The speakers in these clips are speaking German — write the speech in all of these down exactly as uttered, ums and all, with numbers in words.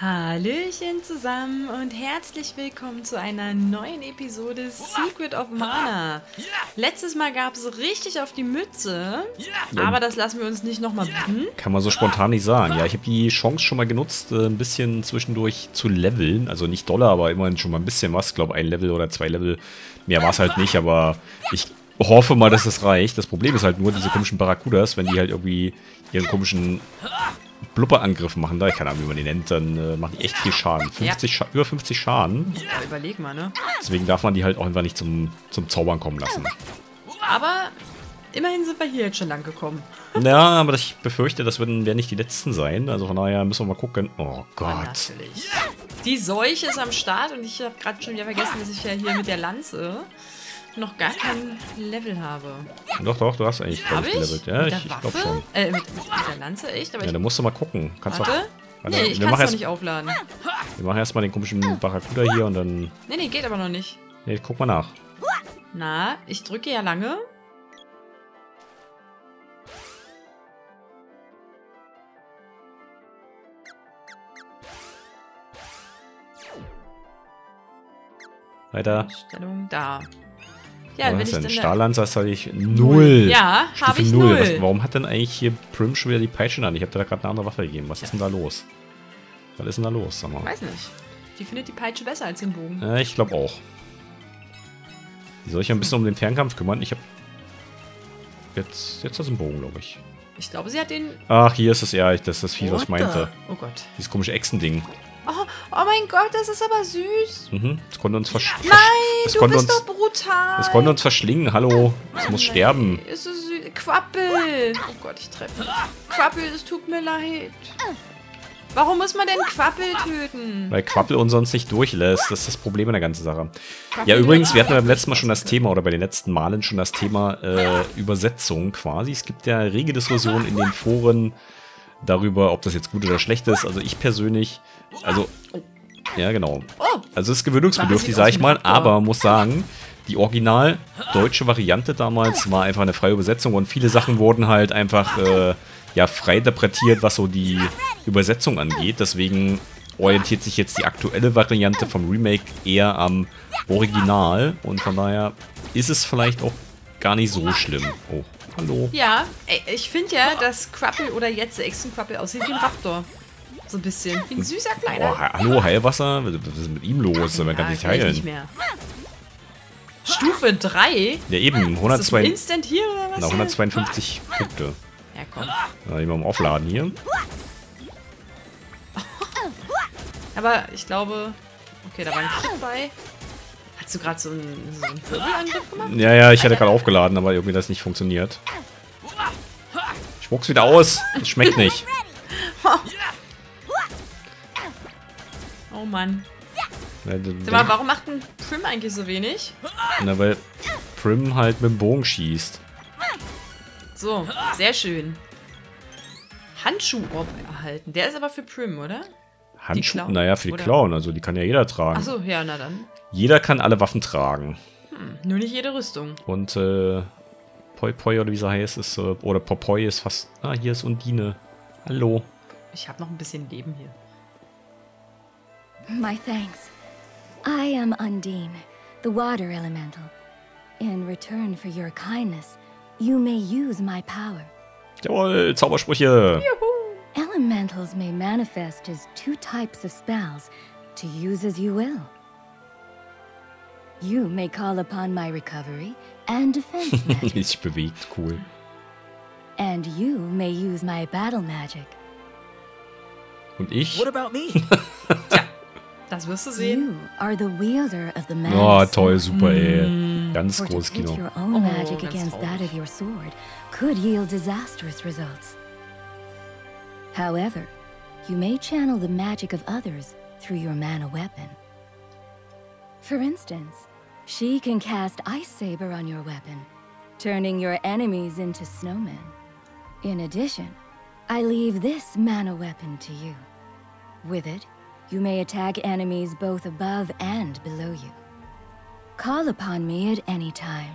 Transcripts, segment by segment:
Hallöchen zusammen und herzlich willkommen zu einer neuen Episode Secret of Mana. Letztes Mal gab es richtig auf die Mütze, aber das lassen wir uns nicht nochmal bieten. Kann man so spontan nicht sagen. Ja, ich habe die Chance schon mal genutzt, ein bisschen zwischendurch zu leveln. Also nicht doller, aber immerhin schon mal ein bisschen was. Ich glaube, ein Level oder zwei Level. Mehr war es halt nicht, aber ich hoffe mal, dass es reicht. Das Problem ist halt nur, diese komischen Barracudas, wenn die halt irgendwie ihren komischen Blubberangriff machen, da ich keine Ahnung, wie man die nennt, dann äh, machen die echt viel Schaden. fünfzig Ja. Scha über fünfzig Schaden. Ja, überleg mal, ne? Deswegen darf man die halt auch einfach nicht zum, zum Zaubern kommen lassen. Aber immerhin sind wir hier jetzt schon lang gekommen. Ja, aber ich befürchte, das werden, werden nicht die letzten sein. Also von daher müssen wir mal gucken. Oh Gott. Oh, natürlich. Die Seuche ist am Start und ich habe gerade schon wieder vergessen, dass ich ja hier mit der Lanze noch gar kein Level habe. Doch, doch, du hast eigentlich, glaube ich, gelevelt. Ja, mit ich, der ich glaube Waffe? schon. Äh, mit, mit der Lanze, echt? Aber Ja, ich, da musst du mal gucken. Kannst warte. Doch, Nee, ich wir kann es machen noch erst, nicht aufladen. wir machen erstmal den komischen Barracuda hier und dann... Nee, nee, geht aber noch nicht. Nee, guck mal nach. Na, ich drücke ja lange. Weiter. Stellung da. Ja, Ja, wenn was ich denn? dann... Stahllanzer habe ich null. Ja, habe Stufe ich null. null. Was, warum hat denn eigentlich hier Prim schon wieder die Peitsche an? Ich habe da gerade eine andere Waffe gegeben. Was ist denn da los? Was ist denn da los? Sag mal. Weiß nicht. Die findet die Peitsche besser als den Bogen. Ja, ich glaube auch. Die soll ich ja ein bisschen um den Fernkampf kümmern. Ich habe jetzt jetzt das ein Bogen, glaube ich. Ich glaube, sie hat den... Ach, hier ist es ja, das ist das Vieh, was ich What the- meinte. Oh Gott. Dieses komische Echsending. Oh, oh mein Gott, das ist aber süß. Mhm. Es konnte uns versch Nein, es du konnte bist uns, doch brutal. es konnte uns verschlingen. Hallo, es muss Nein, sterben. ist so süß. Quappel. Oh Gott, ich treffe. Quappel, es tut mir leid. Warum muss man denn Quappel töten? Weil Quappel uns sonst nicht durchlässt. Das ist das Problem in der ganzen Sache. Quappel Ja, übrigens, will- wir hatten beim letzten Mal schon das Thema, oder bei den letzten Malen schon das Thema äh, Übersetzung quasi. Es gibt ja rege Diskussionen in den Foren darüber, ob das jetzt gut oder schlecht ist. Also ich persönlich, also, ja genau. Oh, Also es ist gewöhnungsbedürftig, Was sag sieht ich aus mal, wie ein Raptor? aber muss sagen, die original deutsche Variante damals war einfach eine freie Übersetzung und viele Sachen wurden halt einfach äh, ja, frei interpretiert, was so die Übersetzung angeht. Deswegen orientiert sich jetzt die aktuelle Variante vom Remake eher am Original und von daher ist es vielleicht auch gar nicht so schlimm. Oh, hallo. ja. Ey, ich finde ja, dass Quappel oder jetzt der Echsenquappel aussieht wie ein Raptor. So ein bisschen. Wie ein süßer Oh, kleiner. ha- hallo, Heilwasser? Was ist mit ihm los? Man kann Ja, sich vielleicht nicht heilen. mehr. Stufe drei? Ja eben, Ist das ein hundertzwei Instant hier oder was? na, hundertzweiundfünfzig Punkte. Ja, komm. Ja, immer am Aufladen hier. Aber ich glaube... Okay, da war ein Crit bei. Hast du gerade so einen, so einen Wirbelangriff gemacht? Ja, ja, ich hatte gerade aufgeladen, aber irgendwie das nicht funktioniert. Spuck's wieder aus. Das schmeckt nicht. Oh Mann. Na, d- Sag mal, warum macht ein Prim eigentlich so wenig? na, weil Prim halt mit dem Bogen schießt. So, sehr schön. Handschuh-Orb erhalten. Der ist aber für Prim, oder? Handschuhe? Clown? Naja, für die Oder- Clown. Also die kann ja jeder tragen. Achso, ja, na dann. Jeder kann alle Waffen tragen. Hm, nur nicht jede Rüstung. Und äh, Poi Poi oder wie sie heißt, ist, äh, oder Popoi ist fast... Ah, hier ist Undine. Hallo. Ich habe noch ein bisschen Leben hier. My thanks. I am Undine, the water elemental. In return for your kindness, you may use my power. Jawohl, Zaubersprüche. Elementals may manifest as two types of spells, to use as you will. You may call upon my recovery and defense Wie magic, sich bewegt, cool. and you may use my battle magic. Und ich? What about me? Das wirst du sehen. You are the wielder of the magic. Oh, toll, super, ey. Ganz For to großes pit Kino. your own Oh, magic ganz against that traurig. of your sword could yield disastrous results. However, you may channel the magic of others through your mana weapon. For instance, she can cast Ice Saber on your weapon, turning your enemies into snowmen. In addition, I leave this mana weapon to you. With it, you may attack enemies both above and below you. Call upon me at any time.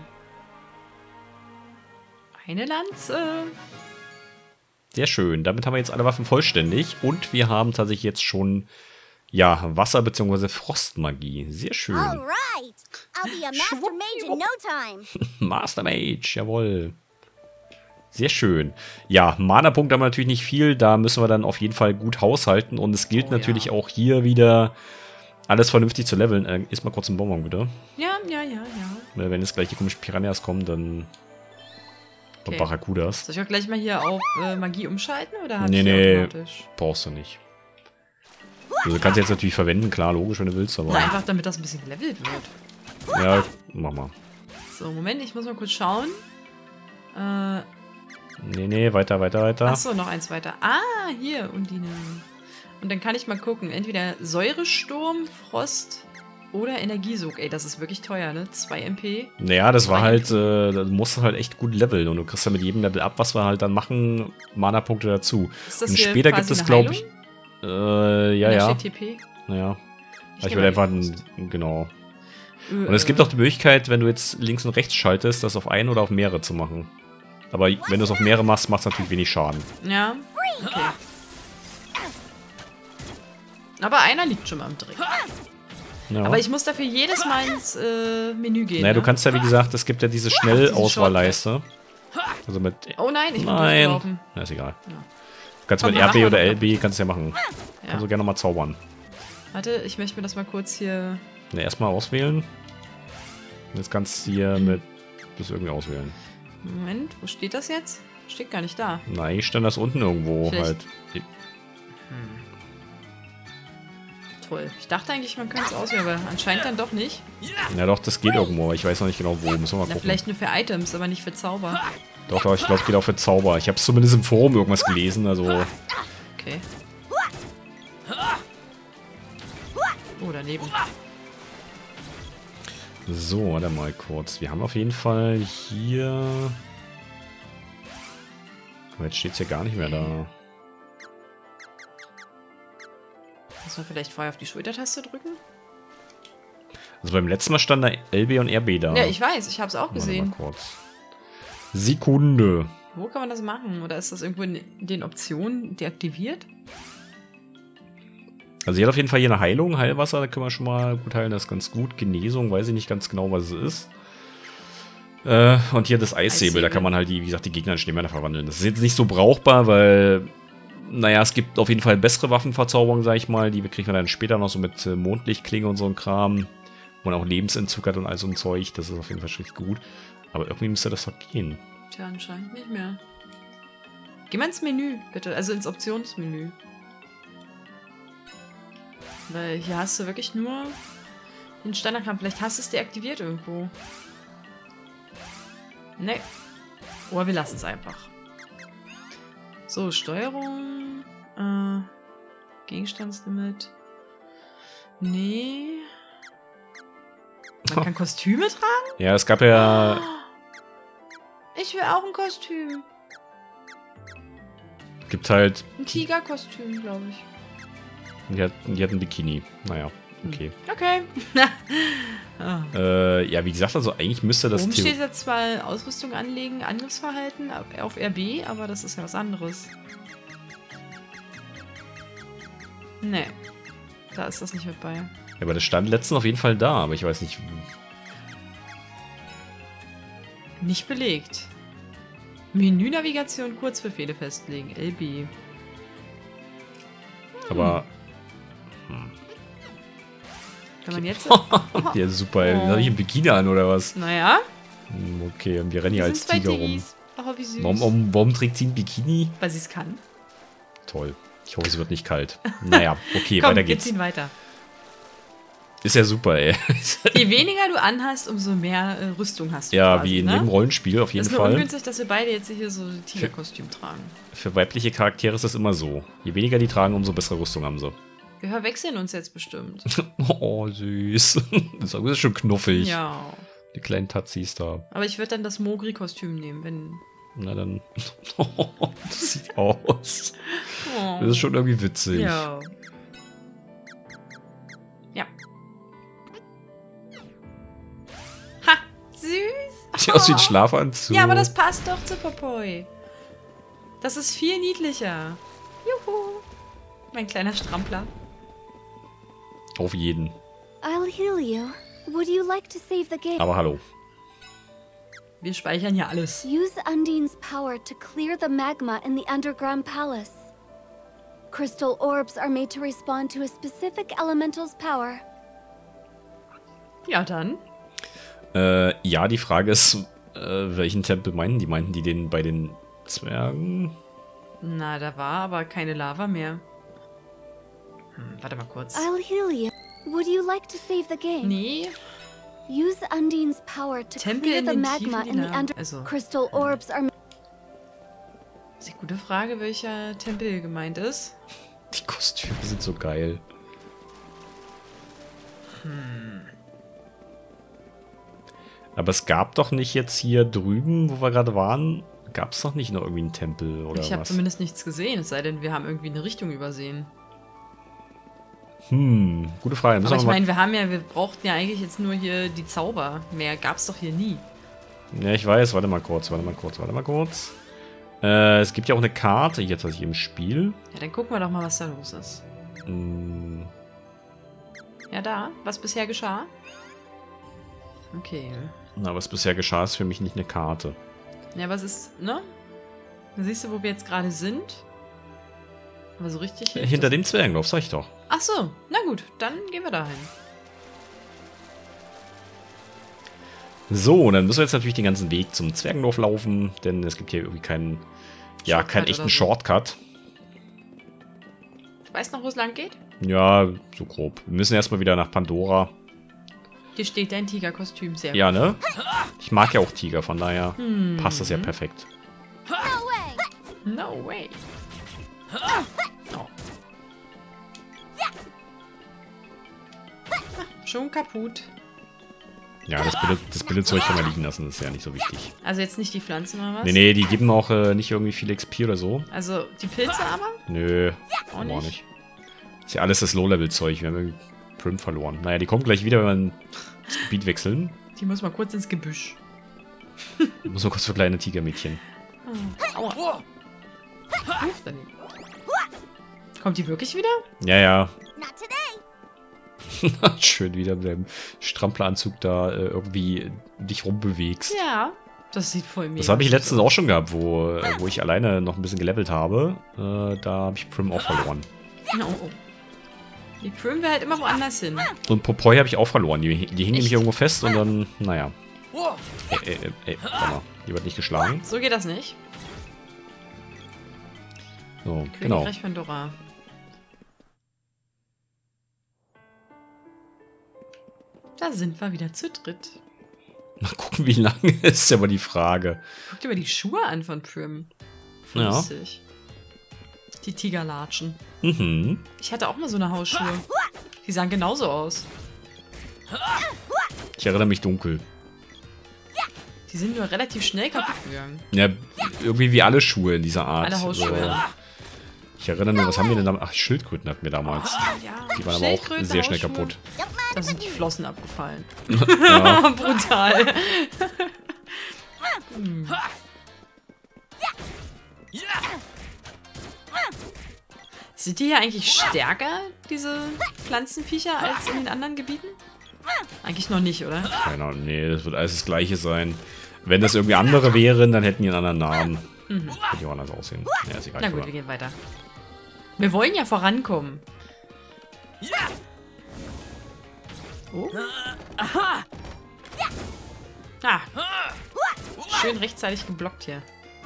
Eine Lanze. Sehr schön. Damit haben wir jetzt alle Waffen vollständig. Und wir haben tatsächlich jetzt schon Ja, Wasser- bzw. Frostmagie. Sehr schön. Alright. I'll be a Master Mage in no time. Master Mage, jawohl. Sehr schön. Ja, Mana-Punkte haben wir natürlich nicht viel. Da müssen wir dann auf jeden Fall gut haushalten. Und es gilt Oh, natürlich ja. auch hier wieder, alles vernünftig zu leveln. Äh, iss mal kurz einen Bonbon, bitte. Ja, ja, ja, ja. Weil wenn jetzt gleich die komischen Piranhas kommen, dann... Und Okay. Barracudas. Soll ich auch gleich mal hier auf äh, Magie umschalten? Oder hab Nee, ich die nee. automatisch? Brauchst du nicht. Also du kannst jetzt natürlich verwenden, klar, logisch, wenn du willst, aber... Na, einfach damit das ein bisschen gelevelt wird. Ja, mach mal. So, Moment, ich muss mal kurz schauen. Äh, Nee, nee, weiter, weiter, weiter. achso, noch eins weiter. Ah, hier, Undine. Und dann kann ich mal gucken. Entweder Säuresturm, Frost oder Energiesog. Ey, das ist wirklich teuer, ne? zwei M P. Naja, das war Zwei halt, äh, da musst du halt echt gut leveln und du kriegst ja mit jedem Level ab, was wir halt dann machen, Mana-Punkte dazu. Ist das Und hier später quasi gibt es, eine glaube Heilung? ich, äh, ja, Da ja, steht T P. naja. Ich Ich nehm würde mal einfach, die ein, Frost. genau. Äh, Und es gibt auch die Möglichkeit, wenn du jetzt links und rechts schaltest, das auf ein oder auf mehrere zu machen. Aber wenn du es auf mehrere machst, macht es natürlich wenig Schaden. Ja, okay. Aber einer liegt schon mal am Dreck. Ja. Aber ich muss dafür jedes Mal ins äh, Menü gehen. naja, ne? du kannst ja, wie gesagt, es gibt ja diese Schnellauswahlleiste. Also mit... Oh nein, ich bin Nein. durchgelaufen. Na, ist egal. Ja. Du kannst Komm, mit wir R B machen oder mal. L B, kannst du ja machen. Ja. Kannst du gerne mal zaubern. Warte, ich möchte mir das mal kurz hier... Ne, erstmal auswählen. Und jetzt kannst du hier mit das irgendwie auswählen. Moment, wo steht das jetzt? Steht gar nicht da. Na, ich stand das unten irgendwo Vielleicht- halt. Toll. Ich dachte eigentlich, man könnte es auswählen, aber anscheinend dann doch nicht. Ja doch, das geht irgendwo, aber ich weiß noch nicht genau wo. Müssen wir mal Na, gucken. vielleicht nur für Items, aber nicht für Zauber. Doch, doch, ich glaube, es geht auch für Zauber. Ich habe es zumindest im Forum irgendwas gelesen, also... Okay. Oh, daneben. So, warte mal kurz. Wir haben auf jeden Fall hier... Aber jetzt steht es ja gar nicht mehr da. Muss man vielleicht vorher auf die Schultertaste drücken? Also beim letzten Mal stand da L B und R B da. Ja, ich weiß, ich habe es auch Warte mal gesehen. kurz. Sekunde. Wo kann man das machen? Oder ist das irgendwo in den Optionen deaktiviert? Also hier hat auf jeden Fall hier eine Heilung, Heilwasser, da können wir schon mal gut heilen, das ist ganz gut. Genesung, weiß ich nicht ganz genau, was es ist. Äh, und hier das Eissäbel, da kann man halt die, wie gesagt, die Gegner in Schneemänner verwandeln. Das ist jetzt nicht so brauchbar, weil, naja, es gibt auf jeden Fall bessere Waffenverzauberungen, sag ich mal, die kriegen wir dann später noch so mit äh, Mondlichtklinge und so ein Kram. Wo man auch Lebensentzug hat und all so ein Zeug, das ist auf jeden Fall richtig gut. Aber irgendwie müsste das doch gehen. Tja, anscheinend nicht mehr. Geh mal ins Menü, bitte. Also ins Optionsmenü. Weil hier hast du wirklich nur den Standardkampf. Vielleicht hast du es deaktiviert irgendwo. Ne. Oder wir lassen es einfach. So, Steuerung. Äh, Gegenstandslimit. Nee. Man kann Kostüme tragen? Ja, es gab ja... Ich will auch ein Kostüm. Gibt halt... Ein Tigerkostüm, glaube ich. Die hat, die hat ein Bikini. Naja, okay. Okay. ah. Äh, ja, wie gesagt, also eigentlich müsste das... Oben Theo- steht jetzt zwar Ausrüstung anlegen, Angriffsverhalten auf R B, aber das ist ja was anderes. Nee. Da ist das nicht mit bei. Ja, aber das stand letztens auf jeden Fall da, aber ich weiß nicht... Nicht belegt. Menü-Navigation, Kurzbefehle festlegen. L B. Aber... Kann man jetzt... Ja, super, ey. Oh. Habe ich ein Bikini an oder was? Naja. Hm, Okay, und wir rennen hier Hier als sind zwei Tiger rum. Tigis. Oh, wie süß. Warum, warum, warum trägt sie ein Bikini? Weil sie es kann. Toll. Ich hoffe, es wird nicht kalt. Naja, okay, Komm, weiter wir geht's. ziehen weiter. Ist ja super, ey. Je weniger du anhast, umso mehr äh, Rüstung hast du Ja, quasi, wie in ne? jedem Rollenspiel auf jeden ist nur Fall. ungünstig, dass wir beide jetzt hier so ein Tigerkostüm tragen. Für weibliche Charaktere ist das immer so. Je weniger die tragen, umso bessere Rüstung haben sie. Wir verwechseln uns jetzt bestimmt. Oh, süß. Das ist schon knuffig. Ja. Die kleinen Tatzis da. Aber ich würde dann das Mogri-Kostüm nehmen, wenn... Na dann. Das sieht aus. Oh. Das ist schon irgendwie witzig. Ja. Ja. Ha! Süß! Sieht aus wie ein Schlafanzug. Ja, aber das passt doch zu Popoi. Das ist viel niedlicher. Juhu! Mein kleiner Strampler. Auf jeden. I'll heal you. Would you like to save the game? Aber hallo. Wir speichern hier alles. Use Undine's power to clear the magma in the underground palace. Crystal orbs are made to respond to a specific elemental's power. Ja, dann. Äh, ja, die Frage ist, äh, welchen Tempel meinen die? Meinten die den bei den Zwergen? Na, da war aber keine Lava mehr. Hm, warte mal kurz. I'll heal you. Would you like to save the game? Nee, Use Undine's power to Tempel clear in the den magma tiefen in the Innern. under... Also, Crystal orbs are... ist eine gute Frage, welcher Tempel gemeint ist. Die Kostüme sind so geil. Hm. Aber es gab doch nicht jetzt hier drüben, wo wir gerade waren, gab es doch nicht noch irgendwie einen Tempel oder Ich habe was? zumindest nichts gesehen, es sei denn, wir haben irgendwie eine Richtung übersehen. Hm, gute Frage. Müssen Aber ich wir mal- meine, wir haben ja, wir brauchten ja eigentlich jetzt nur hier die Zauber. Mehr gab's doch hier nie. Ja, ich weiß. Warte mal kurz, warte mal kurz, warte mal kurz. Äh, es gibt ja auch eine Karte jetzt tatsächlich im Spiel. Ja, dann gucken wir doch mal, was da los ist. Hm, Ja, da, was bisher geschah? Okay. na, was bisher geschah, ist für mich nicht eine Karte. Ja, was ist, ne? Siehst du, wo wir jetzt gerade sind? Aber so richtig... Äh, hinter dem Zwergenlauf, sag ich doch. Ach so, na gut, dann gehen wir dahin. So, und dann müssen wir jetzt natürlich den ganzen Weg zum Zwergendorf laufen, denn es gibt hier irgendwie keinen, ja, Shortcut keinen oder echten so. Shortcut. Weißt du noch, wo es lang geht? Ja, so grob. Wir müssen erstmal wieder nach Pandora. Hier steht dein Tigerkostüm sehr Ja, ne? Ich mag ja auch Tiger, von daher Hm. passt das ja perfekt. No way! gut. No way. Oh. Ah, schon kaputt. Ja, das, Bild, das Bilderzeug kann man liegen lassen, das ist ja nicht so wichtig. Also jetzt nicht die Pflanzen oder was? Nee, nee, die geben auch äh, nicht irgendwie viel X P oder so. Also die Pilze aber? Nö, Auch auch nicht? nicht. Ist ja alles das Low-Level-Zeug. Wir haben irgendwie Prim verloren. Naja, die kommt gleich wieder, wenn wir das Gebiet wechseln. Die muss mal kurz ins Gebüsch. Ich muss mal kurz für kleine Tigermädchen. Oh, aua. Huch, daneben. Kommt die wirklich wieder? Ja, ja. Not today! Schön wieder mit dem Strampelanzug da äh, irgendwie dich rumbewegst. Ja, das sieht voll mega Das habe ich süß letztens aus. auch schon gehabt, wo, äh, wo ich alleine noch ein bisschen gelevelt habe. Äh, da habe ich Prim auch verloren. Oh, oh. Die Prim will halt immer woanders hin. Und Popoi habe ich auch verloren. Die, die hing nämlich Echt? irgendwo fest und dann, naja. Ey, ey, ey, ey, warte mal. Die wird nicht geschlagen. So geht das nicht. So, genau. Königreich Pandora. Da sind wir wieder zu dritt. Mal gucken, wie lange ist aber die Frage. Guck dir mal die Schuhe an von Prim. Ja. Lustig. Die Tigerlatschen. Mhm. Ich hatte auch mal so eine Hausschuhe. Die sahen genauso aus. Ich erinnere mich dunkel. Die sind nur relativ schnell kaputt gegangen. Ja, irgendwie wie alle Schuhe in dieser Art. Alle Hausschuhe. So. Ich erinnere nur, was haben wir denn damals? Ach, Schildkröten hatten wir damals. Ja, Die waren aber auch Schildkröten, sehr schnell Hausschuhe. kaputt. Da sind die Flossen abgefallen. Ja. Brutal. Hm. Sind die hier eigentlich stärker, diese Pflanzenviecher, als in den anderen Gebieten? Eigentlich noch nicht, oder? Keine Ahnung, nee, das wird alles das Gleiche sein. Wenn das irgendwie andere wären, dann hätten die einen anderen Namen. Mhm. Könnte ja auch anders aussehen. Ja, ist egal. Na gut, wir gehen weiter. Wir wollen ja vorankommen. Oh. Aha. Ah. Schön rechtzeitig geblockt hier.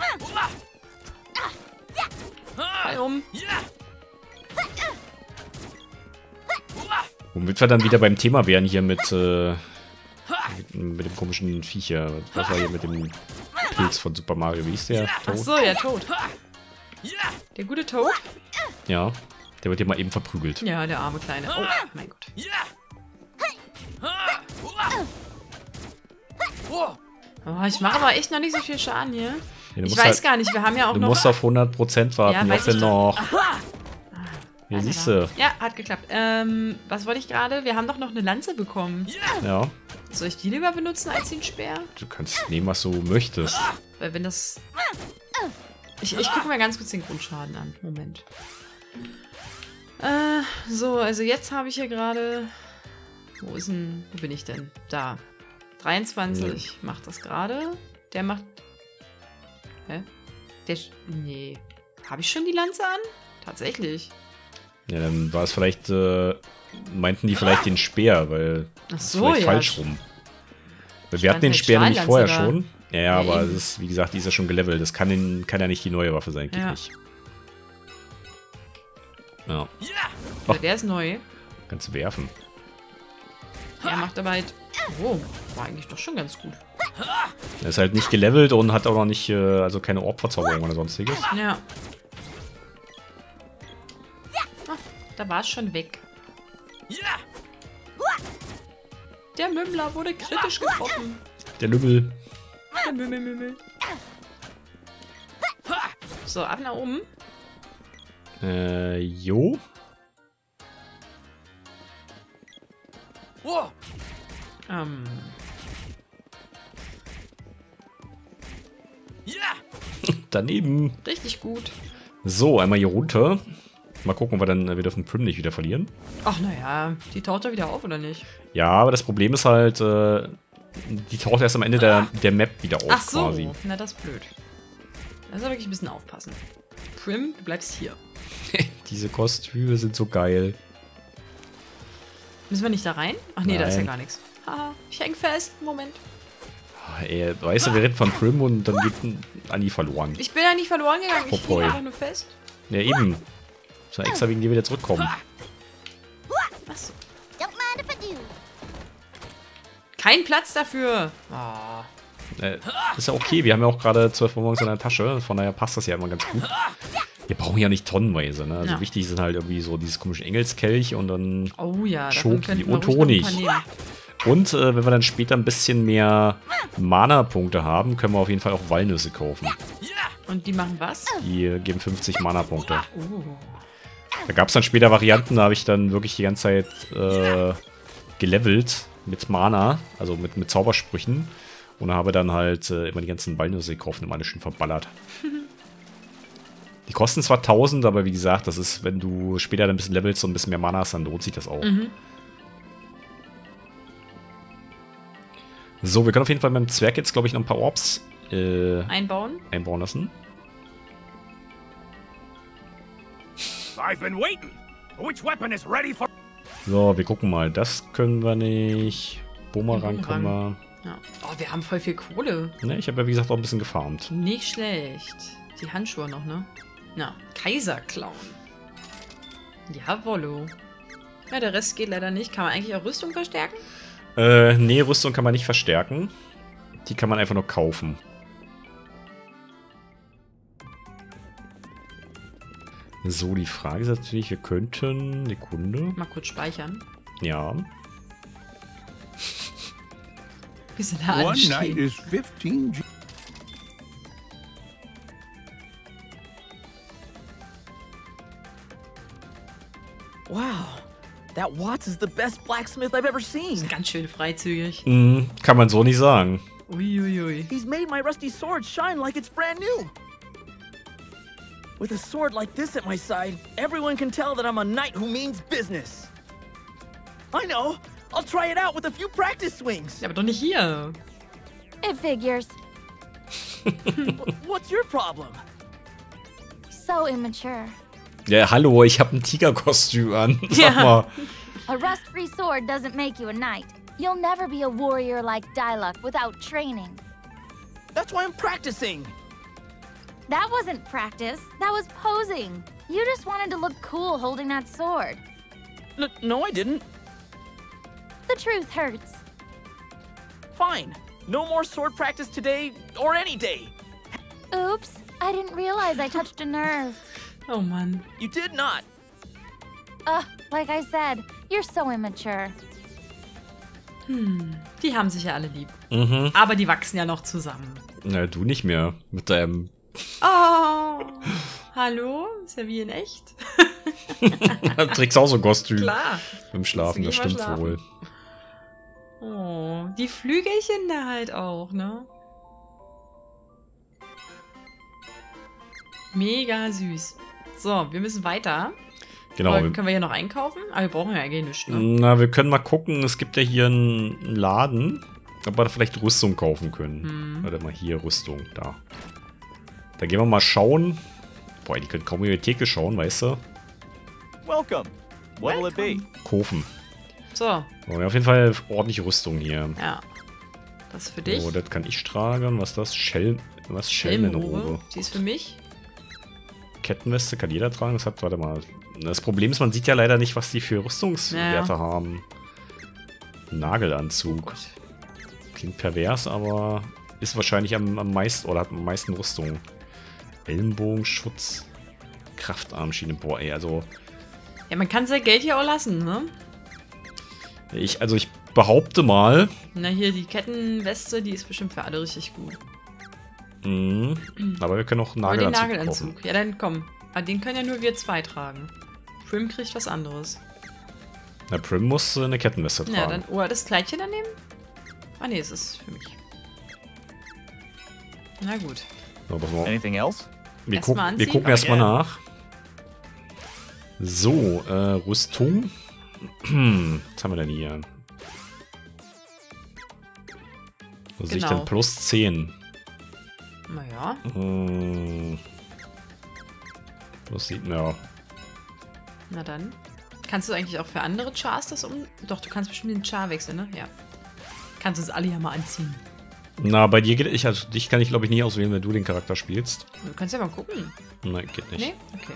Fall um. Womit wir dann wieder beim Thema wären hier mit, äh, mit, mit dem komischen Viecher. Was war hier mit dem Pilz von Super Mario? Wie ist der? Ach Toad? so, ja, Toad. Der gute Toad? Ja, der wird hier mal eben verprügelt. Ja, der arme Kleine. Oh, mein Gott. Oh, ich mache aber echt noch nicht so viel Schaden hier. Ja, du Ich musst weiß halt- gar nicht, wir haben ja auch Du noch... musst auf hundert Prozent warten. Ja, Wie weiß oft denn ich noch? Aha. Hier Warte siehst mal. du. Ja, hat geklappt. Ähm, was wollte ich gerade? Wir haben doch noch eine Lanze bekommen. Ja, Soll ich die lieber benutzen als den Speer? du kannst nehmen, was du möchtest. Weil wenn das... Ich, ich gucke mir ganz kurz den Grundschaden an. Moment. Äh, so, also jetzt habe ich hier gerade... Wo ist denn... Wo bin ich denn? Da. dreiundzwanzig ja. Macht das gerade. Der macht... Hä? Der... Nee. Habe ich schon die Lanze an? Tatsächlich. Ja, dann war es vielleicht... Äh, meinten die vielleicht den Speer, weil... Ach das so, ist vielleicht ja. falsch rum. Weil wir hatten den Speer nämlich vorher da. schon. Ja, ja, aber ja, das ist, wie gesagt, die ist ja schon gelevelt. Das kann, den, kann ja nicht die neue Waffe sein, geht ja. nicht. Ja. Oh. Der ist neu. Kannst du werfen. Er macht aber halt... Oh, war eigentlich doch schon ganz gut. Er ist halt nicht gelevelt und hat auch noch nicht, äh, also keine Orbverzauberung oder sonstiges. Ja. Oh, da war es schon weg. Der Mümmler wurde kritisch getroffen. Der Lümmel. Der Mümmel, Mümmel. So, ab nach oben. Äh, jo. Ähm. Daneben. Richtig gut. So, einmal hier runter. Mal gucken, ob wir dann, wir dürfen Prim nicht wieder verlieren. Ach, naja, die taucht ja wieder auf, oder nicht? Ja, aber das Problem ist halt, äh, die taucht erst am Ende der, der Map wieder auf, Ach so, quasi. Na, das ist blöd. Da muss wirklich ein bisschen aufpassen. Prim, du bleibst hier. Diese Kostüme sind so geil. Müssen wir nicht da rein? Ach nee, Nein. da ist ja gar nichts. Haha, ich häng fest. Moment. Oh, ey, weißt du, wir reden von Prim und dann geht Annie verloren. Ich bin ja nicht verloren gegangen. Ich Hopoi. hänge einfach nur fest. Ja, eben. Ich soll extra wegen dir wieder zurückkommen. Achso. Don't mind if I do. Kein Platz dafür. Oh. Äh, ist ja okay, wir haben ja auch gerade zwölf Bonbons in der Tasche, von daher passt das ja immer ganz gut. Wir brauchen ja nicht tonnenweise, ne? Also Ja. wichtig sind halt irgendwie so dieses komische Engelskelch und dann Oh ja, davon Schoki könnten wir und ruhig noch ein Honig. paar nehmen. Und äh, wenn wir dann später ein bisschen mehr Mana-Punkte haben, können wir auf jeden Fall auch Walnüsse kaufen. Und die machen was? Die äh, geben fünfzig Mana-Punkte. Oh. Da gab es dann später Varianten, da habe ich dann wirklich die ganze Zeit äh, gelevelt mit Mana, also mit, mit Zaubersprüchen. Und habe dann halt äh, immer die ganzen Walnüsse gekauft und immer alles schön verballert. Die kosten zwar tausend, aber wie gesagt, das ist, wenn du später dann ein bisschen levelst und ein bisschen mehr Mana hast, dann lohnt sich das auch. Mhm. So, wir können auf jeden Fall beim Zwerg jetzt, glaube ich, noch ein paar Orbs äh, Einbauen. einbauen lassen. I've been waiting. Which weapon is ready for... So, wir gucken mal. Das können wir nicht. Bumerang können wir. Ja. Oh, wir haben voll viel Kohle. Ne, ich habe ja, wie gesagt, auch ein bisschen gefarmt. Nicht schlecht. Die Handschuhe noch, ne? Na, Kaiserclown. Jawollo. Ja, der Rest geht leider nicht. Kann man eigentlich auch Rüstung verstärken? Äh, nee, Rüstung kann man nicht verstärken. Die kann man einfach nur kaufen. So, die Frage ist natürlich, wir könnten... Sekunde. Mal kurz speichern. Ja. Wie sie da One alle night stehen. is fifteen G. Wow, that Watts is the best blacksmith I've ever seen. Ganz schön freizügig. Mhm, kann man so nicht sagen. Uiuiui. He's made my rusty sword shine like it's brand new. With a sword like this at my side, everyone can tell that I'm a knight who means business. I know. I'll try it out with a few practice swings. Ja, aber doch nicht hier. It figures. Wh- What's your problem? So immature. Ja, hallo, ich habe ein Tigerkostüm an. Sag Ja. mal. A rust-free sword doesn't make you a knight. You'll never be a warrior like Diluc without training. That's why I'm practicing. That wasn't practice. That was posing. You just wanted to look cool holding that sword. N- no, I didn't. The truth hurts. Fine. No more sword practice today or any day. Oops. I didn't realize I touched a nerve. Oh Mann. You did not. Ugh, like I said, you're so immature. Hm. Die haben sich ja alle lieb. Mhm. Aber die wachsen ja noch zusammen. Na, du nicht mehr. Mit deinem... Oh. Hallo? Ist ja wie in echt. Du trägst auch so ein Kostüm. Klar. Beim Schlafen, das Deswegen stimmt mal schlafen. wohl. Oh, die Flügelchen da halt auch, ne? Mega süß. So, wir müssen weiter. Genau. Aber können wir hier noch einkaufen? Aber wir brauchen ja eigentlich nichts, ne? Na, wir können mal gucken. Es gibt ja hier einen einen Laden, ob wir da vielleicht Rüstung kaufen können. Hm. Warte mal, hier Rüstung, da. Da gehen wir mal schauen. Boah, die können kaum über die Theke schauen, weißt du? Welcome. What'll it be? Kaufen. So, So, ja, auf jeden Fall ordentliche Rüstung hier. ja. Das ist für dich. So, das kann ich tragen. Was ist das? Shell, was? Schelmenrobe. Die ist für mich. Kettenweste kann jeder tragen. Das hat, warte mal. Das Problem ist, man sieht ja leider nicht, was die für Rüstungswerte Ja. haben. Nagelanzug. Klingt pervers, aber ist wahrscheinlich am, am meisten oder hat am meisten Rüstung. Ellenbogenschutz. Kraftarmschiene. Boah, ey, also. Ja, man kann sein Geld hier auch lassen, ne? Ich, also ich behaupte mal. Na, hier die Kettenweste, die ist bestimmt für alle richtig gut. Mh, aber wir können auch einen Aber den Nagelanzug Nagelanzug. kaufen. Ja, dann komm. Aber den können ja nur wir zwei tragen. Prim kriegt was anderes. Na, Prim muss äh, eine Kettenweste tragen. Ja, dann. Oh, das Kleidchen daneben? Ah, nee, es ist für mich. Na gut. So, pass mal auf. Anything else? Wir, Erst guck, mal wir anziehen. gucken erstmal nach. So, äh, Rüstung. Was haben wir denn hier? Was sehe ich Genau. denn? Plus zehn. Naja. Hm. Das sieht, ja. Na dann. Kannst du eigentlich auch für andere Chars das um... Doch, du kannst bestimmt den Char wechseln, ne? Ja. Kannst uns alle ja mal anziehen. Na, bei dir geht ich, also dich kann ich glaube ich nie auswählen, wenn du den Charakter spielst. Du kannst ja mal gucken. Nein, geht nicht. Nee? Okay.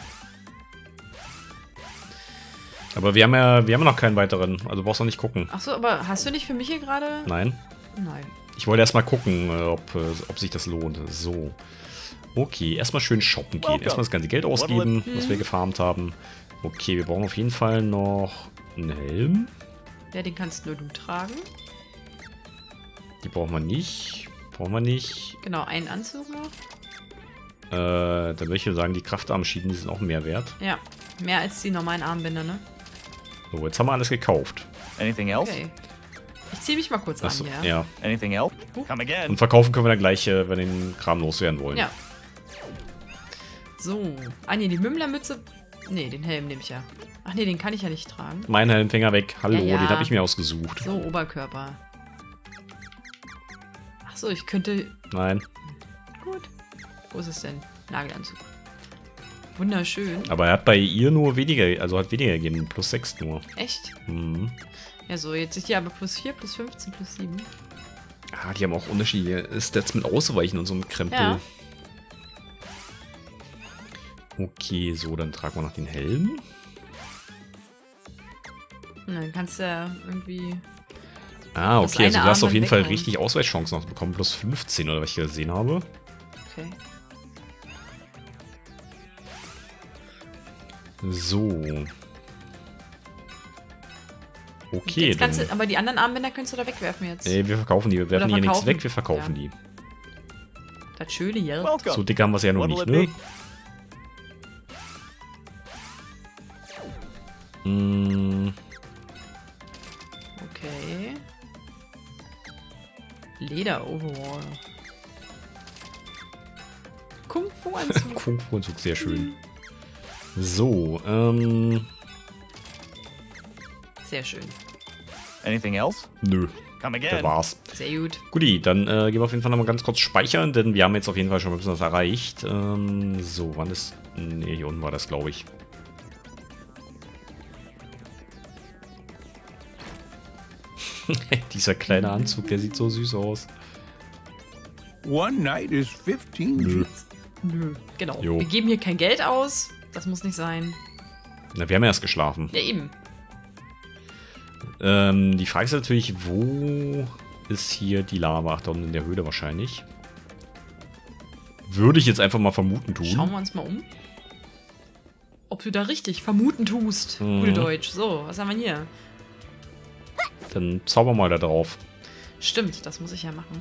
Aber wir haben ja, wir haben ja noch keinen weiteren, also brauchst du nicht gucken. Achso, aber hast du nicht für mich hier gerade... Nein. Nein. Ich wollte erstmal gucken, äh, ob, äh, ob sich das lohnt. So. Okay, erstmal schön shoppen gehen. Welcome. Erstmal das ganze Geld ausgeben, was wir gefarmt haben. Okay, wir brauchen auf jeden Fall noch einen Helm. Ja, den kannst nur du tragen. Die brauchen wir nicht. Brauchen wir nicht. Genau, einen Anzug noch. Äh, dann würde ich sagen, die Kraftarmschienen, die sind auch mehr wert. Ja, mehr als die normalen Armbänder, ne? So, jetzt haben wir alles gekauft. Anything else? Okay. Ich ziehe mich mal kurz Achso, an, ja. ja. Anything else? Come again. Und verkaufen können wir dann gleich, äh, wenn wir den Kram loswerden wollen. Ja. So. Ah, nee, die Mümmlermütze. Nee, den Helm nehme ich ja. Ach nee, den kann ich ja nicht tragen. Mein Helmfänger weg. Hallo, Ja, ja. den habe ich mir ausgesucht. So, Oberkörper. Ach so, ich könnte... Nein. Gut. Wo ist es denn? Nagelanzug. Wunderschön. Aber er hat bei ihr nur weniger, also hat weniger gegeben. Plus sechs nur. Echt? Mhm. Ja, so, jetzt ist hier aber plus vier, plus fünfzehn, plus sieben. Ah, die haben auch unterschiedliche Stats mit Ausweichen und so einem Krempel. Ja. Okay, so, dann tragen wir noch den Helm. Und dann kannst du ja irgendwie... Ah, Das okay, also eine du hast auf Armband jeden Fall weghauen. richtig Ausweichchancen noch bekommen. Plus fünfzehn, oder was ich gesehen habe. Okay. So. Okay, Jetzt kannst dann. du, aber die anderen Armbänder kannst du da wegwerfen jetzt. Ey, wir verkaufen die. Wir werfen Oder hier nichts verkaufen. weg, wir verkaufen Ja. die. Das schöne hier. Welcome. So dick haben wir es ja noch What'll nicht, it ne? be? Mm, Okay. Leder-Overall. Kung-Fu-Anzug. Kung Fu-Anzug, sehr schön. So, ähm. Sehr schön. Anything else? Nö, Come das again. war's. Sehr gut. Guti, dann äh, gehen wir auf jeden Fall nochmal ganz kurz speichern, denn wir haben jetzt auf jeden Fall schon ein bisschen was erreicht. Ähm, so, wann ist. Ne, hier unten war das, glaube ich. Dieser kleine Anzug, der sieht so süß aus. One night is fifteen Nö. G's. Nö. Genau. Jo. Wir geben hier kein Geld aus. Das muss nicht sein. Na, wir haben ja erst geschlafen. Ja, eben. Ähm, die Frage ist natürlich, wo ist hier die Lava? Ach, da unten in der Höhle wahrscheinlich. Würde ich jetzt einfach mal vermuten tun. Schauen wir uns mal um. Ob du da richtig vermuten tust. Mhm. Gute Deutsch. So, was haben wir hier? Dann zauber mal da drauf. Stimmt, das muss ich ja machen.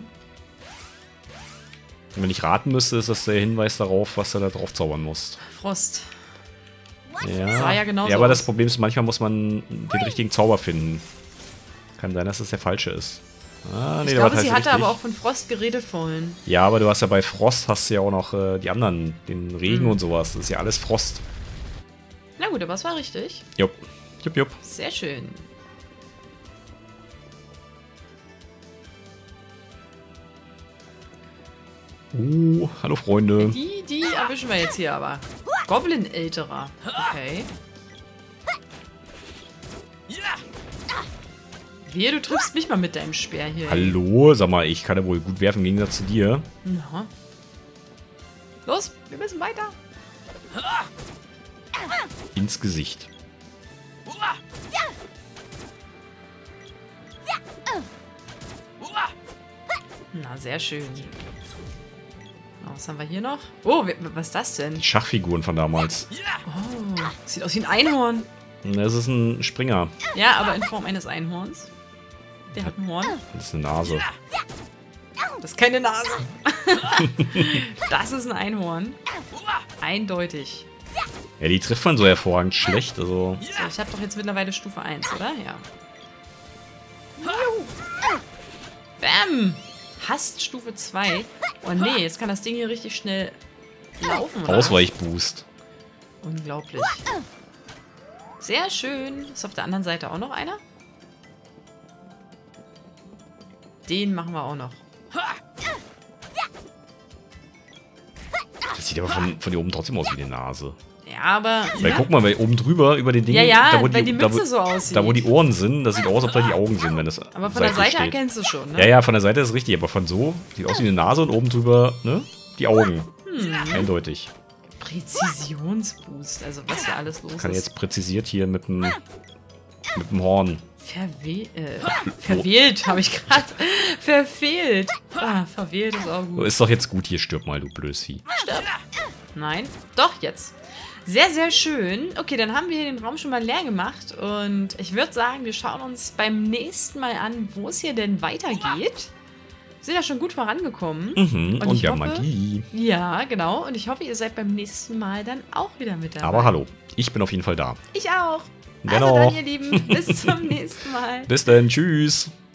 Und wenn ich raten müsste, ist das der Hinweis darauf, was du da drauf zaubern musst. Frost. Ja, Sah ja genauso ja aber das aus. Problem ist, manchmal muss man den richtigen Zauber finden. Kann sein, dass das der falsche ist. Ah, nee, Ich der war glaube, sie tatsächlich hatte aber richtig. auch von Frost geredet vorhin. Ja, aber du hast ja bei Frost hast du ja auch noch äh, die anderen, den Regen Mhm. und sowas. Das ist ja alles Frost. Na Na gut, aber es war richtig. Jupp. Jupp, jupp. Sehr schön. Uh, hallo Freunde. Die, die erwischen wir jetzt hier aber. Goblin-Älterer. Okay. Wehe, du triffst mich mal mit deinem Speer hier. Hallo, sag mal, ich kann ja wohl gut werfen im Gegensatz zu dir. Ja. Los, wir müssen weiter. Ins Gesicht. Na, sehr schön. Oh, was haben wir hier noch? Oh, was ist das denn? Schachfiguren von damals. Oh, sieht aus wie ein Einhorn. Das ist ein Springer. Ja, aber in Form eines Einhorns. Der hat ein Horn. Das ist eine Nase. Das ist keine Nase. Das ist ein Einhorn. Eindeutig. Ja, die trifft man so hervorragend schlecht. Also. So, ich habe doch jetzt mittlerweile Stufe eins, oder? Ja. Bam! Hast Stufe zwei. Oh nee, jetzt kann das Ding hier richtig schnell laufen, oder? Ausweichboost. Unglaublich. Sehr schön. Ist auf der anderen Seite auch noch einer? Den machen wir auch noch. Das sieht aber von, von hier oben trotzdem aus wie eine Nase. Ja, aber... Weil ja. guck mal, weil oben drüber, über den Dingen, Ja, ja, da, wo weil die, die da, Mütze wo, so aussieht. da wo die Ohren sind, das sieht aus, als ob da die Augen sind, wenn das Aber von der seitlich Seite steht. erkennst du schon, ne? Ja, ja, von der Seite ist richtig, aber von so sieht aus wie eine Nase und oben drüber, ne? Die Augen. Hm. Eindeutig. Präzisionsboost. Also was hier alles los Kann ist. jetzt präzisiert hier mit dem mit dem Horn. Verwe äh, verwählt, habe ich gerade. Verfehlt. Ah, verwählt ist auch So, gut. ist doch jetzt gut, hier stirb mal, du blödes Vieh. Stirb. Nein, doch jetzt. Sehr, sehr schön. Okay, dann haben wir hier den Raum schon mal leer gemacht. Und ich würde sagen, wir schauen uns beim nächsten Mal an, wo es hier denn weitergeht. Sind ja schon gut vorangekommen. Mhm, und, Und ich ja, hoffe- Magie. Ja, genau. Und ich hoffe, ihr seid beim nächsten Mal dann auch wieder mit dabei. Aber hallo, ich bin auf jeden Fall da. Ich auch. Genau. Also dann, ihr Lieben, bis zum nächsten Mal. Bis dann, tschüss.